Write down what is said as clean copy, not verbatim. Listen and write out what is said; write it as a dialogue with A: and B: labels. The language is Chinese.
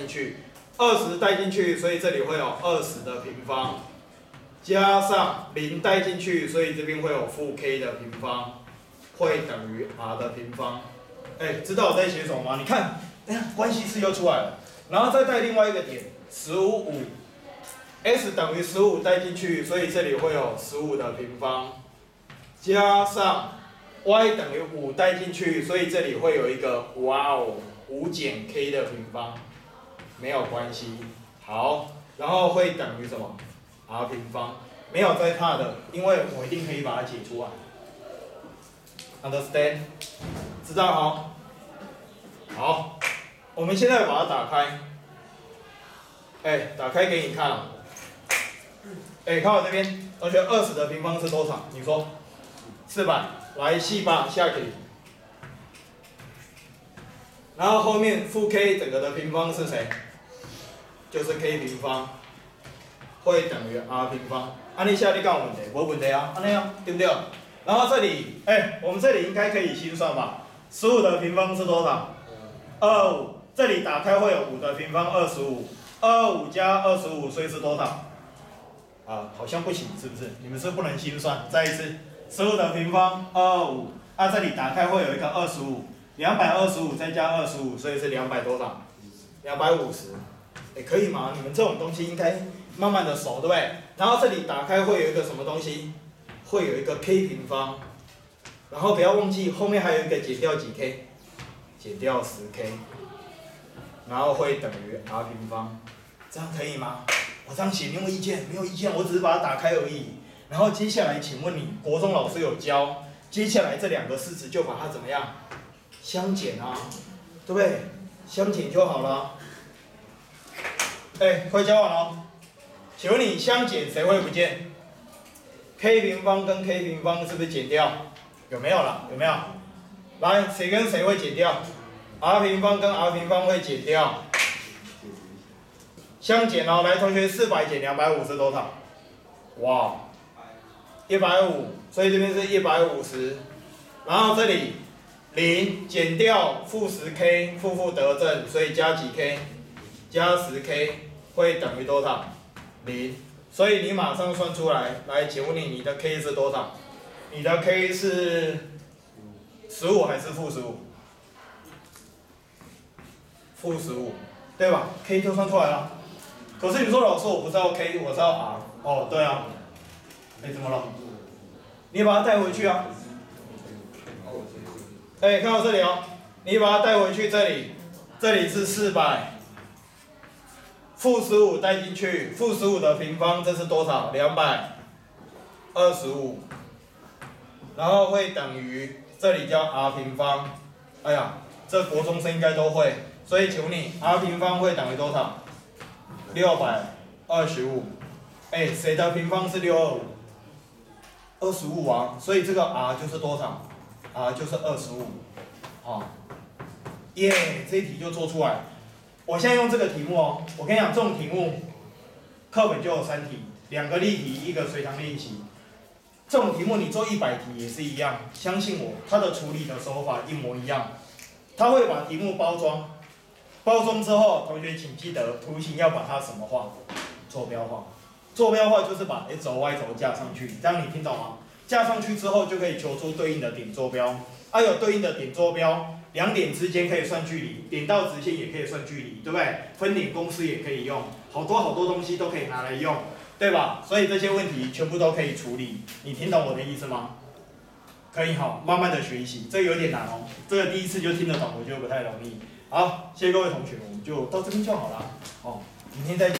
A: 去，20带进去，所以这里会有20的平方，加上0带进去，所以这边会有负 k 的平方，会等于 r 的平方。知道我在写什么吗？你看，关系式又出来了，然后再带另外一个点，15，s 等于15带进去，所以这里会有15的平方，加上 y 等于5带进去，所以这里会有一个5减 k 的平方，没有关系。好，然后会等于什么 ？r 平方，没有在怕的，因为我一定可以把它解出来。Understand？ 知道哈？好，我们现在把它打开。打开给你看。看我这边，同学，20的平方是多少？你说？400。来，细吧，下给。然后后面负 k 整个的平方是谁？就是 k 平方，会等于 r 平方。你下你讲有问题？无问题啊，安尼啊，对不对？然后这里，我们这里应该可以心算吧？15的平方是多少？25。这里打开会有5的平方25，25加25，所以是多少？好像不行，是不是？你们是不能心算。再一次，15的平方25，这里打开会有一个25，225再加25，所以是200多少？250。可以吗？你们这种东西应该慢慢的熟，对不对？然后这里打开会有一个什么东西？会有一个 k 平方，然后不要忘记后面还有一个减掉几 k， 减掉10k， 然后会等于 r 平方，这样可以吗？我这样写你有没有意见？没有意见，我只是把它打开而已。然后接下来，请问你国中老师有教，接下来这2个式子就把它怎么样？相减啊，对不对？相减就好了。快教完了。请问你相减谁会不见？k 平方跟 k 平方是不是减掉？有没有了？有没有？来，谁跟谁会减掉 ？r 平方跟 r 平方会减掉。相减哦，来，同学，400减250是多少？哇，150，所以这边是150。然后这里0减掉负10k， 负得正，所以加几 k？ 加10k 会等于多少？0。所以你马上算出来。来，请问你的 k 是多少？你的 k 是15还是负15？负15，对吧 ？k 就算出来了。可是你说老师，我不知道 k， 我知道 r。哦，对啊。怎么了？你把它带回去啊。看到这里哦，你把它带回去这里，这里是400。负15带进去，负15的平方，这是多少？225。然后会等于，这里叫 r 平方。这国中生应该都会。所以请问你 r 平方会等于多少？625。谁的平方是625？25啊，所以这个 r 就是多少 ？r 就是25。这一题就做出来。我现在用这个题目哦，我跟你讲，这种题目课本就有3题，2个例题，1个随堂练习。这种题目你做100题也是一样，相信我，它的处理的手法一模一样。它会把题目包装，包装之后，同学请记得图形要把它什么画？坐标化。坐标化就是把 x 轴、y 轴架上去，这样你听懂吗？架上去之后就可以求出对应的点坐标。有对应的点坐标。2点之间可以算距离，点到直线也可以算距离，对不对？分点公式也可以用，好多东西都可以拿来用，对吧？所以这些问题全部都可以处理，你听懂我的意思吗？可以好，慢慢的学习，这个有点难哦，这个第一次就听得懂，我觉得不太容易。好，谢谢各位同学，我们就到这边就好了。明天再见。